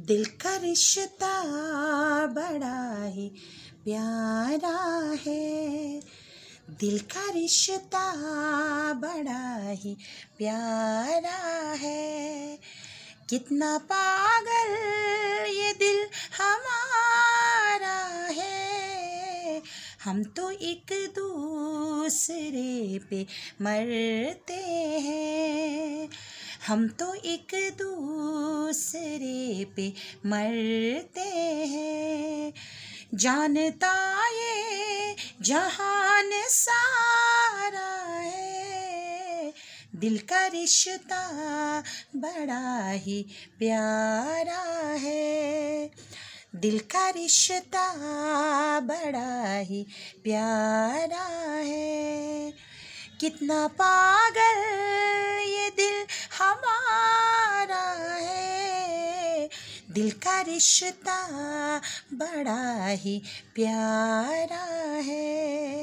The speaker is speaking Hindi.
दिल का रिश्ता बड़ा ही प्यारा है। दिल का रिश्ता बड़ा ही प्यारा है। कितना पागल ये दिल हमारा है। हम तो एक दूसरे पे मरते हैं। हम तो एक दूसरे पे मरते हैं। जानता ये जहान सारा है। दिल का रिश्ता बड़ा ही प्यारा है। दिल का रिश्ता बड़ा ही प्यारा है। कितना पागल ये दिल हमारा है। दिल का रिश्ता बड़ा ही प्यारा है।